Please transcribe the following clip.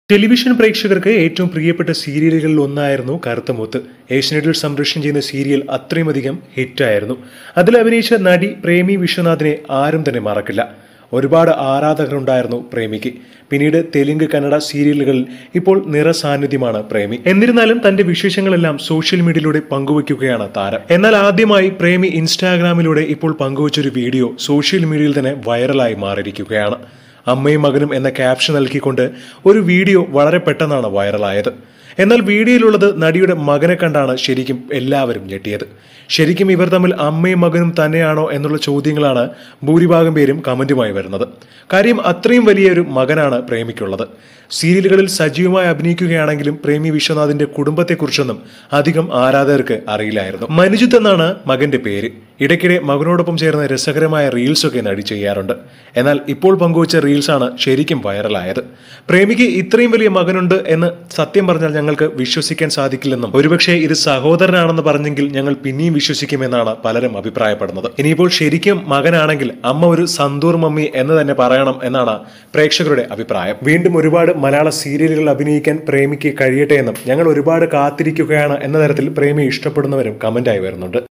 Television പ്രേക്ഷകർക്ക് ഏറ്റവും പ്രിയപ്പെട്ട സീരിയലുകളിൽ ഒന്നായിരുന്നു കറുത്തമുത്ത്. ഏഷ്യനെറ്റിൽ സംപ്രേഷണം ചെയ്യുന്ന സീരിയൽ അത്രയുമധികം ഹിറ്റായിരുന്നു. അതിൽ അഭിനയിച്ച നടി പ്രേമി വിശ്വനാഥിനെ ആരും തന്നെ മറക്കില്ല. ഒരുപാട് ആരാധകരുണ്ടായിരുന്നു പ്രേമിക്ക്. പിന്നീട് തെലുങ്ക്, കന്നഡ സീരിയലുകളിൽ ഇപ്പോൾ നിറസാന്നിധ്യമാണ് പ്രേമി. എന്നിരുന്നാലും തന്റെ വിശേഷങ്ങളെല്ലാം സോഷ്യൽ മീഡിയയിലൂടെ പങ്കുവയ്ക്കുകയാണ് താരം. എന്നാൽ ആദ്യമായി പ്രേമി ഇൻസ്റ്റാഗ്രാമിലൂടെ ഇപ്പോൾ പങ്കുവച്ചൊരു വീഡിയോ സോഷ്യൽ മീഡിയയിൽ തന്നെ വൈറലായി മാറിയിരിക്കുകയാണ്. അമ്മയും മകനും എന്ന ക്യാപ്ഷൻ നൽകിക്കൊണ്ട് ഒരു വീഡിയോ വളരെ പെട്ടെന്നാണ് വൈറലായത്. എന്നാൽ വീഡിയോയിലുള്ളത് നടിയുടെ മകനെ കണ്ടാണ് ശരിക്കും എല്ലാവരും ഞെട്ടിയത്. ശരിക്കും ഇവർ തമ്മിൽ അമ്മയും മകനും തന്നെയാണോ എന്നുള്ള ചോദ്യങ്ങളാണ് ഭൂരിഭാഗം പേരും കമന്റുമായി വരുന്നത്. കാര്യം അത്രയും വലിയൊരു മകനാണ് പ്രേമിക്കുള്ളത്. സീരിയലുകളിൽ സജീവമായി അഭിനയിക്കുകയാണെങ്കിലും പ്രേമി വിശ്വനാഥിന്റെ കുടുംബത്തെക്കുറിച്ചൊന്നും അധികം ആരാധകർക്ക് അറിയില്ലായിരുന്നു. മനുജിത്ത് എന്നാണ് മകന്റെ പേര്. ഇടയ്ക്കിടെ മകനോടൊപ്പം ചേർന്ന് രസകരമായ റീൽസൊക്കെ നടി ചെയ്യാറുണ്ട്. എന്നാൽ ഇപ്പോൾ പങ്കുവച്ച റീൽസാണ് ശരിക്കും വൈറലായത്. പ്രേമിക്ക് ഇത്രയും വലിയ മകനുണ്ട് എന്ന് സത്യം പറഞ്ഞാൽ ഞങ്ങൾക്ക് വിശ്വസിക്കാൻ സാധിക്കില്ലെന്നും ഒരുപക്ഷെ ഇത് സഹോദരനാണെന്ന് പറഞ്ഞെങ്കിൽ ഞങ്ങൾ പിന്നെയും വിശ്വസിക്കുമെന്നാണ് പലരും അഭിപ്രായപ്പെടുന്നത്. ഇനിയിപ്പോൾ ശരിക്കും മകനാണെങ്കിൽ അമ്മ ഒരു സന്തൂർ മമ്മി എന്ന് തന്നെ പറയണം എന്നാണ് പ്രേക്ഷകരുടെ അഭിപ്രായം. വീണ്ടും ഒരുപാട് മലയാള സീരിയലുകൾ അഭിനയിക്കാൻ പ്രേമിക്ക് കഴിയട്ടെ എന്നും ഞങ്ങൾ ഒരുപാട് കാത്തിരിക്കുകയാണ് എന്ന തരത്തിൽ പ്രേമി ഇഷ്ടപ്പെടുന്നവരും കമന്റായി വരുന്നുണ്ട്.